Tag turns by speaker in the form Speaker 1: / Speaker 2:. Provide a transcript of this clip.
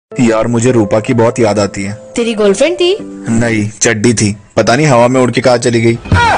Speaker 1: यार मुझे रूपा की बहुत याद आती है।
Speaker 2: तेरी गर्लफ्रेंड थी?
Speaker 1: नहीं, चड्डी थी, पता नहीं हवा में उड़ के कहाँ चली गई।